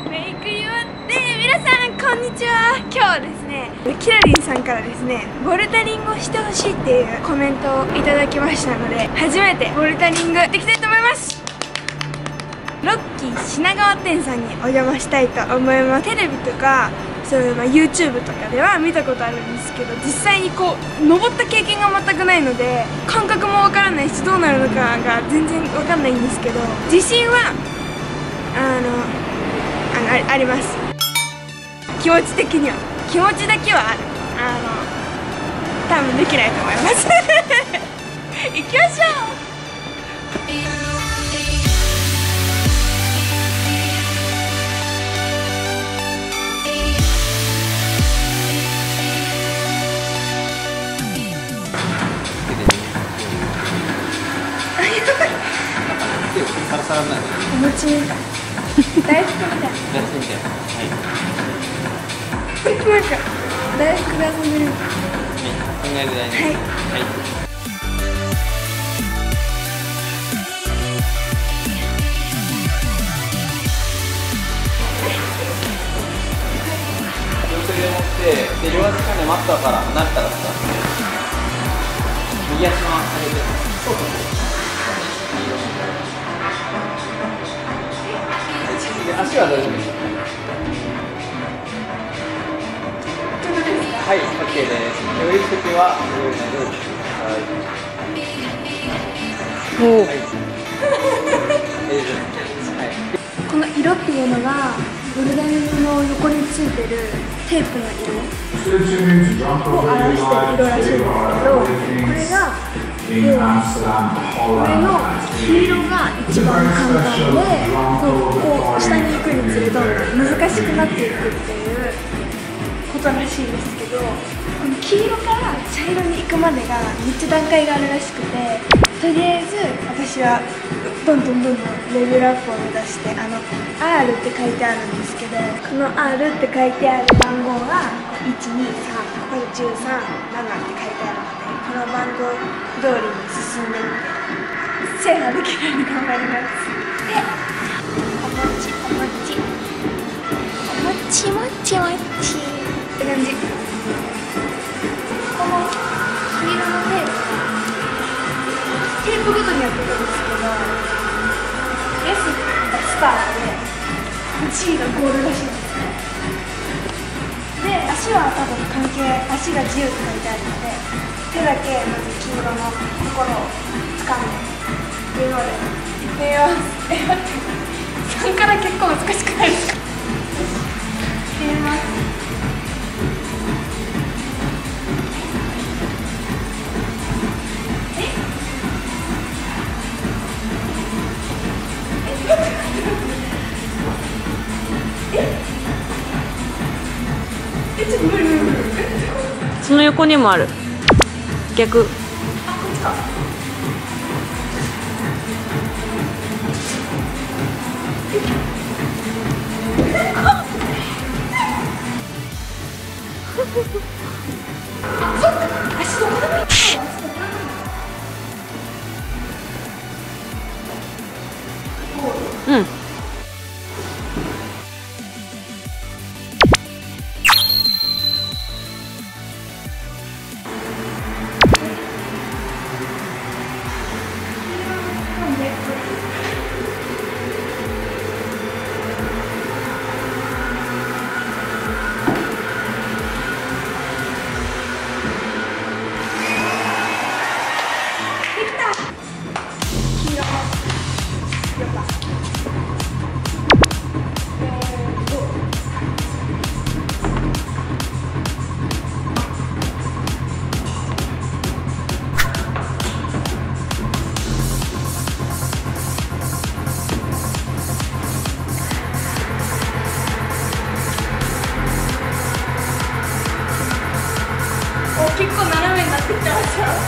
メイク用で皆さんこんにちは。今日はですね、キラリンさんからですね、ボルダリングをしてほしいっていうコメントをいただきましたので、初めてボルダリングできたいと思います。ロッキー品川店さんにお邪魔したいと思います。テレビとかそういうYouTube とかでは見たことあるんですけど、実際にこう登った経験が全くないので感覚もわからないし、どうなるのかが全然わかんないんですけど、自信はあります。気持ち的には、気持ちだけはある。多分できないと思います行きましょう。 サラサラになる。 お餅みたい。大福みたい。 大福みたい。 はい。なんか大福が遊んでる。 考える間に。 はい。 はい。両手で持って、で両足からねマットから離れたらさ、右足も上げて。そうそうそう。足は大丈夫です。はい、OK です。降りるときは上に上におお。 この色っていうのがボルダリングの横についてるテープの色を表してる色らしいんですけど、これがこれの黄色が一番簡単で、こう下に行くにつれどんどん難しくなっていくっていうことらしいんですけど、この黄色から茶色に行くまでがめっちゃ段階があるらしくて、とりあえず私はどんどんレベルアップを目指して、R って書いてあるんですけど、この R って書いてある番号が123、これ13、7って書いてあるので、この番号通りに進んでいって制覇できるように頑張ります。で、お餅って感じ。この黄色のテープごとにやってるんですけど、 S がスタートで G がゴールらしいんですね。で、足は多分関係、足が自由って書いてあるので、手だけまず黄色のところを掴んでっていうのでいってみます。待って、3から結構難しくないですか？いってみます。 その横にもある。逆。 あ、こっちか。あ、そっか。足どこでもいいか。 うん。 結構斜めになってきてますよ。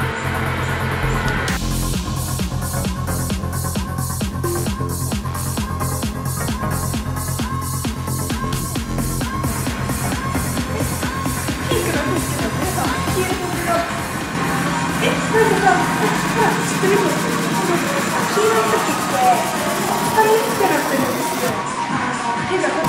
ピンクなんですけど、皆さん黄色の色。なんかさ、ほら、知ってる？黄色い時って下に低くなってるんですよ。手が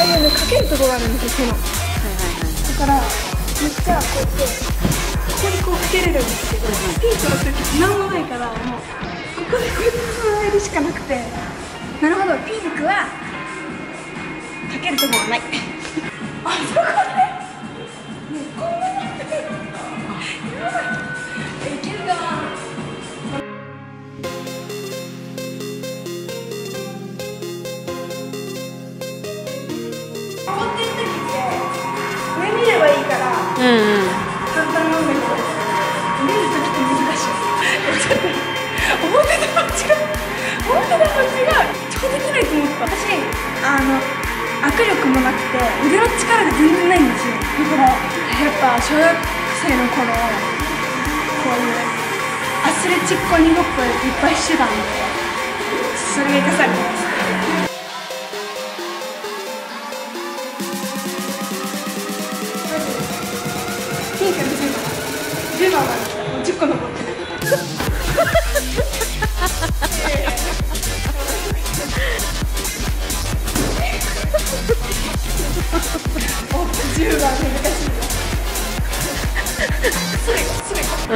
あいうねかけるところがあるんですよ、手の。だからめっちゃこうやってここにこうかけれるんですけど、ピンクの時何もないから、もうここでこうやって繋いでしかなくて、なるほど、ピンクはかけるところがない。あそこでもうこんなになってる。やばい。いけるかな。登ってる時って上見ればいいから簡単なんだけど、降りる時って難しい。思ってたの違う。超できないと思った。私握力もなくて腕の力が全然ないんですよ。だからやっぱ小学生の頃こういうアスレチック鬼ごっこいっぱいしてたんで、それが生かされてます。ピンクの10番まで10個残ってる。お、10番難しい。それ。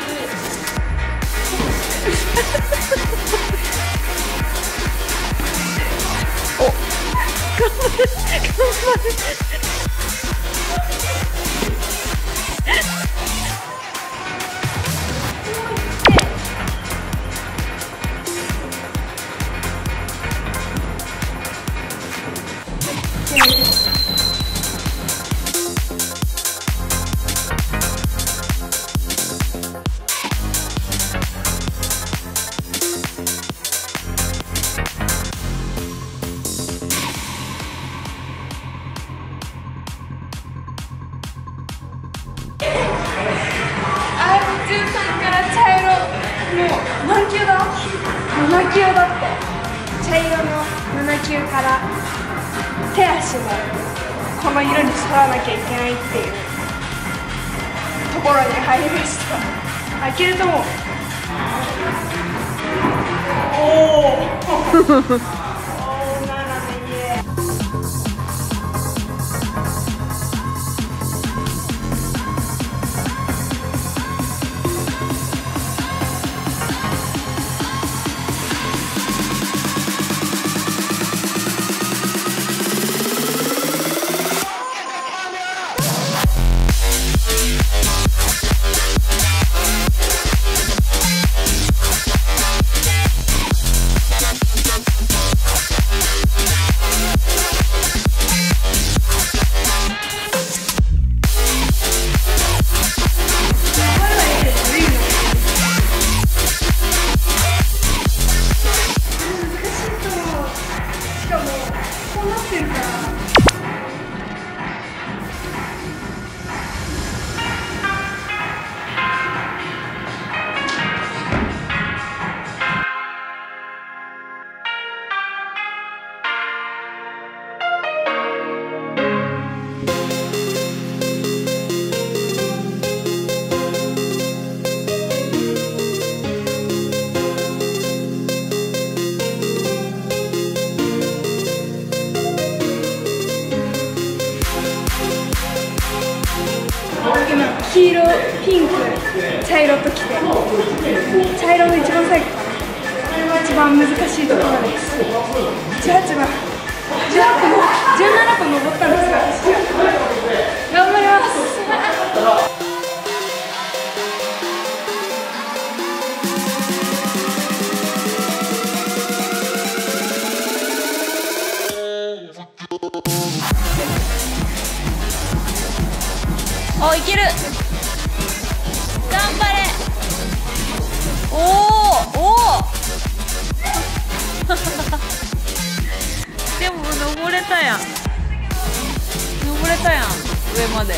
お、頑張れ。7級だって。茶色の7級から手足もこの色に剃らなきゃいけないっていうところに入りました。開けるともうおお黄色、ピンク、茶色ときて、茶色の一番最後かな、一番難しいところです。18番、17個登ったんですが、頑張ります。 お、いける。頑張れ。おおでも登れたやん、上まで。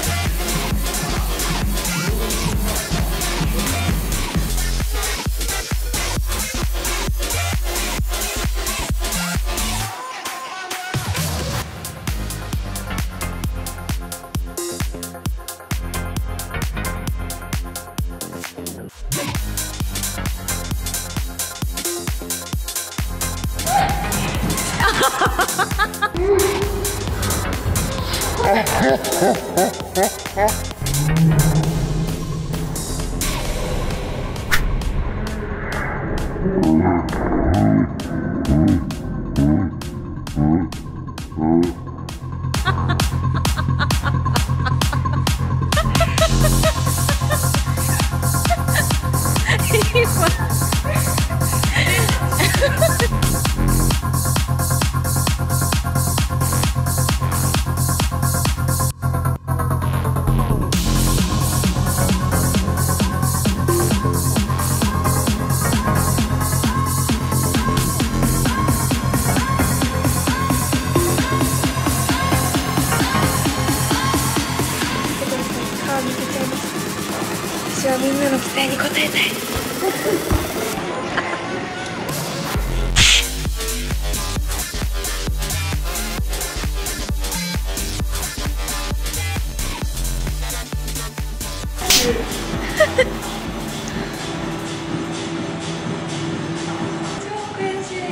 私はみんなの期待に応えたい。超悔しい。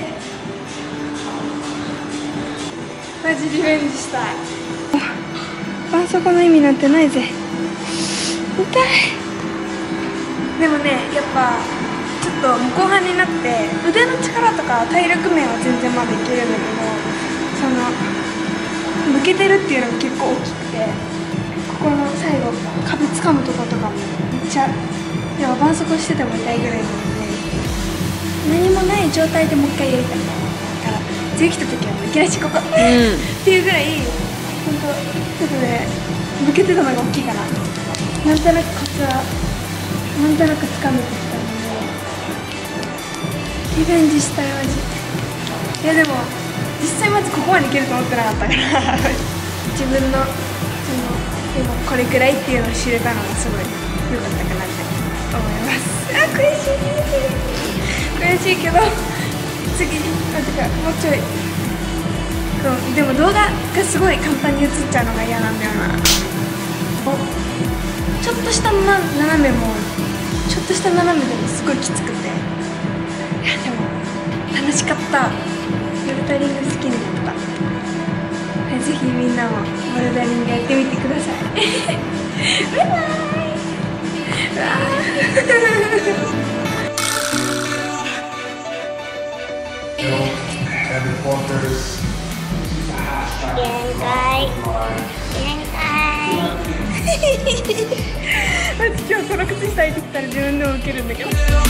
マジリベンジしたい。あそこの意味なんてないぜ。痛い。でもね、やっぱちょっと後半になって腕の力とか体力面は全然まだいけるんだけど、その抜けてるっていうのが結構大きくて、ここの最後壁掴むとことかもめっちゃ、いや絆創膏してても痛いぐらいなので、何もない状態でもう一回やりたいから、次来た時は抜き足ここ、っていうぐらい本当ちょっとね抜けてたのが大きいかな。なんとなくコツはなんとなく掴めてきたのでリベンジしたいマジ。いやでも実際まずここまでいけると思ってなかったから自分のでもこれくらいっていうのを知れたのがすごい良かったかなって思います。あ、悔しいけど次なんてかもうちょいでも動画がすごい簡単に映っちゃうのが嫌なんだよな。ちょっとした斜めもちょっとした斜めでもすごいきつくて、いやでも楽しかった。ボルダリング好きになった。ぜひみんなもボルダリングやってみてください。バイバイ。今日この靴下履いてきたら自分でも受けるんだけど。